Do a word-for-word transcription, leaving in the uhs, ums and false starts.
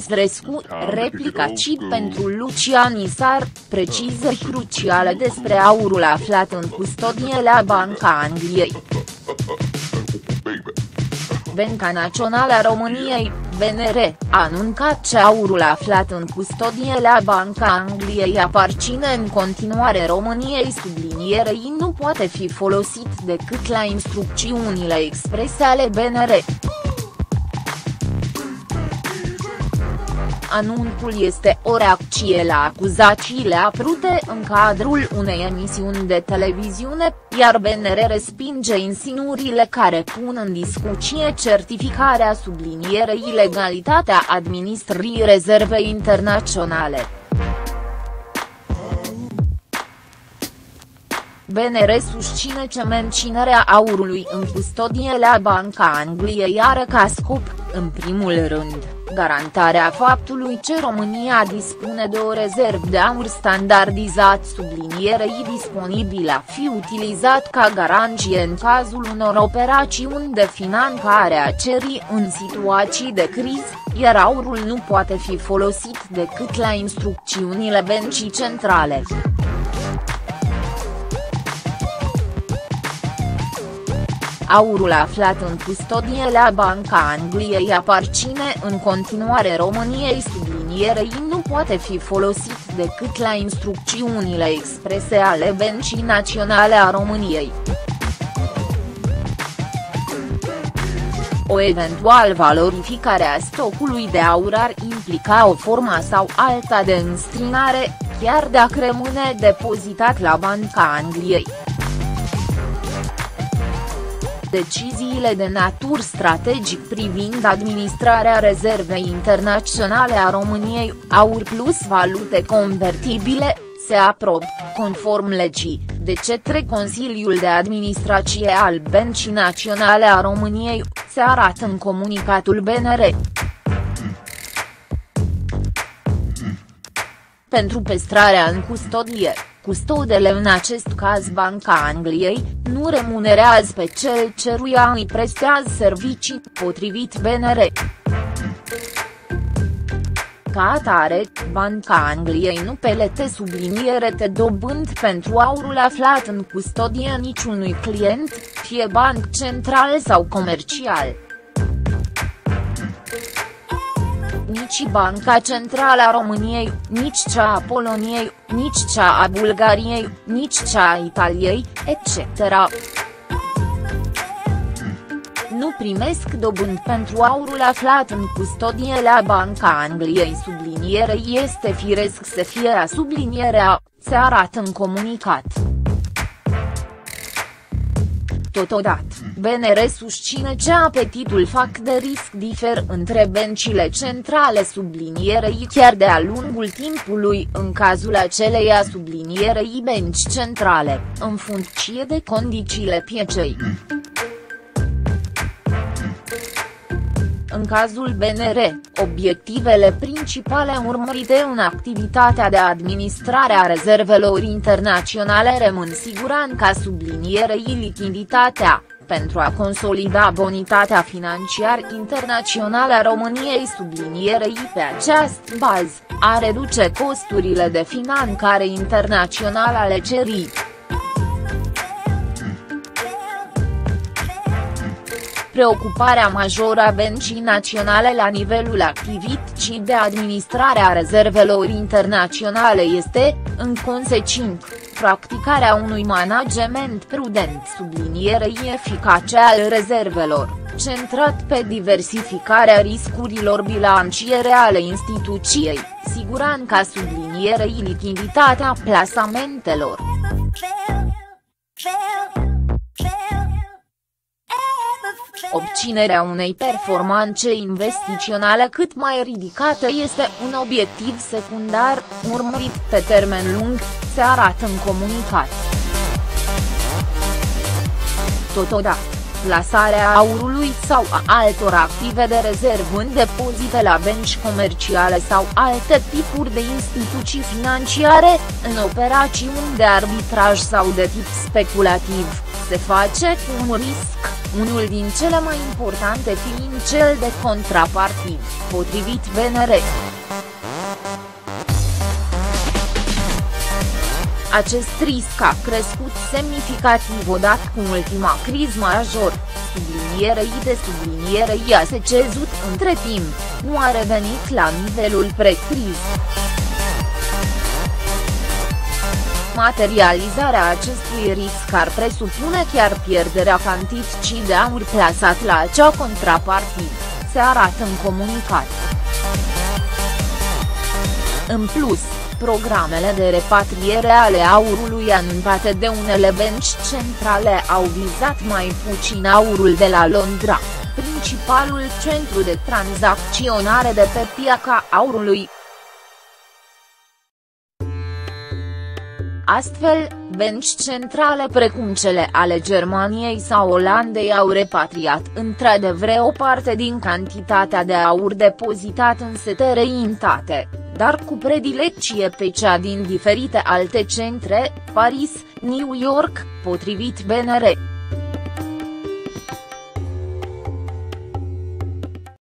Băsescu, replica Cip pentru Lucian Isar, precizări cruciale despre aurul aflat în custodie la Banca Angliei. Banca Națională a României, B N R, a anuncat că aurul aflat în custodie la Banca Angliei aparține în continuare României, sublinierei nu poate fi folosit decât la instrucțiunile exprese ale B N R. Anunțul este o reacție la acuzațiile apărute în cadrul unei emisiuni de televiziune, iar B N R respinge insinuările care pun în discuție certificarea sublinierei ilegalitatea administrării rezervei internaționale. B N R susține că menținerea aurului în custodie la Banca Angliei are ca scop, în primul rând, garantarea faptului că România dispune de o rezervă de aur standardizat sublinierei disponibil a fi utilizat ca garanție în cazul unor operațiuni de finanțare a țării în situații de criză, iar aurul nu poate fi folosit decât la instrucțiunile Băncii Centrale. Aurul aflat în custodie la Banca Angliei aparține în continuare României, sublinierei nu poate fi folosit decât la instrucțiunile exprese ale Băncii Naționale a României. O eventuală valorificare a stocului de aur ar implica o formă sau alta de înstrinare, chiar dacă rămâne depozitat la Banca Angliei. Deciziile de natură strategic privind administrarea rezervei internaționale a României, aur plus valute convertibile, se aprobă, conform legii, de către Consiliul de Administrație al Băncii Naționale a României, se arată în comunicatul B N R. Pentru păstrarea în custodie, custodele, în acest caz Banca Angliei, nu remunerează pe cel căruia îi prestează servicii, potrivit B N R. Ca atare, Banca Angliei nu plătește subliniere de dobândă pentru aurul aflat în custodie niciunui client, fie banc central sau comercial. Nici Banca Centrală a României, nici cea a Poloniei, nici cea a Bulgariei, nici cea a Italiei, et cetera. Nu primesc dobândă pentru aurul aflat în custodie la Banca Angliei, sublinierei este firesc să fie a sublinierea, se arată în comunicat. Totodată, B N R susține că apetitul fac de risc diferă între băncile centrale sublinierei chiar de-a lungul timpului în cazul aceleia sublinierei bănci centrale, în funcție de condițiile pieței. În cazul B N R, obiectivele principale urmărite în activitatea de administrare a rezervelor internaționale rămân siguranța sublinierei lichiditatea, pentru a consolida bonitatea financiară internațională a României sublinierei pe această bază, a reduce costurile de finanțare internațională ale țării. Preocuparea majoră a Băncii Naționale la nivelul activității de administrare a rezervelor internaționale este, în consecință, practicarea unui management prudent sublinierei eficace al rezervelor, centrat pe diversificarea riscurilor bilanciere ale instituției, siguranța sublinierei lichiditatea plasamentelor. Obținerea unei performanțe investiționale cât mai ridicate este un obiectiv secundar, urmărit pe termen lung, se arată în comunicat. Totodată, plasarea aurului sau a altor active de rezervă în depozite la bănci comerciale sau alte tipuri de instituții financiare, în operațiuni de arbitraj sau de tip speculativ, se face cu un risc, unul din cele mai importante fiind cel de contrapartid, potrivit B N R. Acest risc a crescut semnificativ odată cu ultima criză major, sublinierei de sublinierei a se cezut între timp, nu a revenit la nivelul pre-criză. Materializarea acestui risc ar presupune chiar pierderea cantității de aur plasat la acea contrapartidă, se arată în comunicat. În plus, programele de repatriere ale aurului anunțate de unele bănci centrale au vizat mai puțin aurul de la Londra, principalul centru de tranzacționare de pe piața aurului. Astfel, bănci centrale precum cele ale Germaniei sau Olandei au repatriat într-adevăr o parte din cantitatea de aur depozitat în sete reintate, dar cu predilecție pe cea din diferite alte centre, Paris, New York, potrivit B N R.